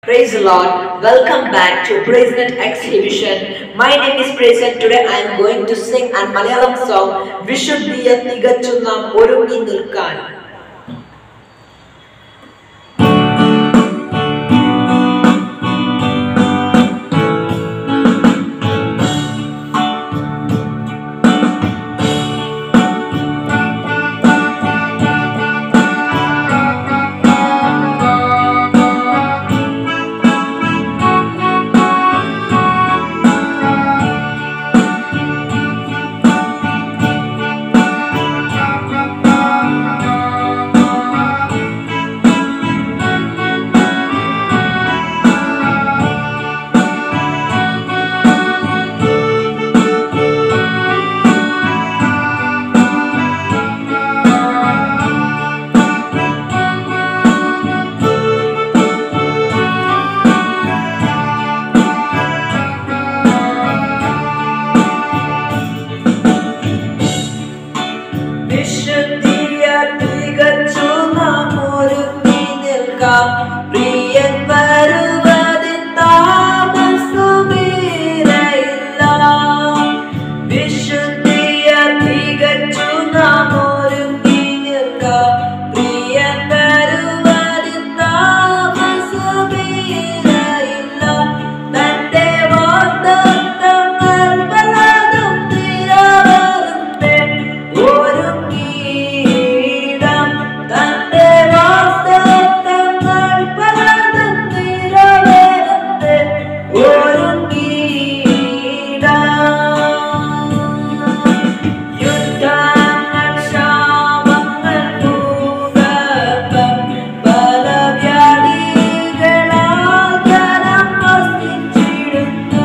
Praise the Lord. Welcome back to PraiseNet Exhibition. My name is Praise and today I am going to sing a Malayalam song, Vishuddhiya Thigachchu Naam Orungi Nilkkan. Vishuddhiya Thigachchu Naam Orungi Nilkkan Priyan Varuvadin Tamasumirailla. Vishuddhiya Thigachchu Naam Orungi Nilkkan Priyan Varuvadin Tamasumirailla. Tante വാഗ്ദത്തങ്ങൾ പലതും തീരാറുണ്ട് ഒരുങ്ങിയിടാം. തന്റെ വാഗ്ദത്തങ്ങൾ പലതും തീരാറുണ്ട് ഒരുങ്ങിയിടാം. യുദ്ധങ്ങൾ ശാപങ്ങൾ ഭൂകമ്പം പല വ്യാധികളാൽ ജനം വസിച്ചിടുന്നു.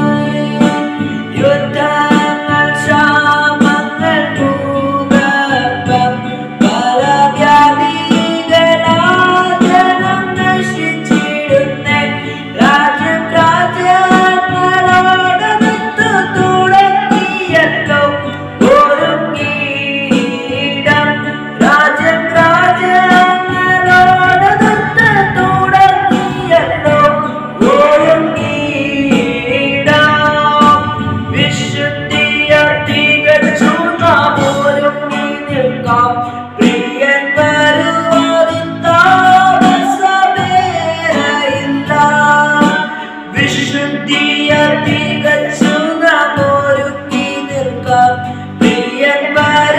യുദ്ധങ്ങൾ ശാപങ്ങൾ ഭൂകമ്പം പല വ്യാധികളാൽ ജനം നശിച്ചിടുന്നു. രാജ്യം രാജ്യങ്ങളോടടുത്തു തുടങ്ങിയല്ലോ ഒരുങ്ങിയിടാം. രാജ്യം രാജ്യങ്ങളോടടുത്തു തുടങ്ങിയല്ലോ ഒരുങ്ങിയിടാം. വിശുദ്ധിയ തികച്ചു നാം ഒരുങ്ങി നിൽക്കാം. പ്രിയൻ വരുവതിൻ താമസമേറെയില്ല. വിശുദ്ധിയ തികച്ചു നാം ഒരുങ്ങി നിൽക്കാം. പ്രിയൻ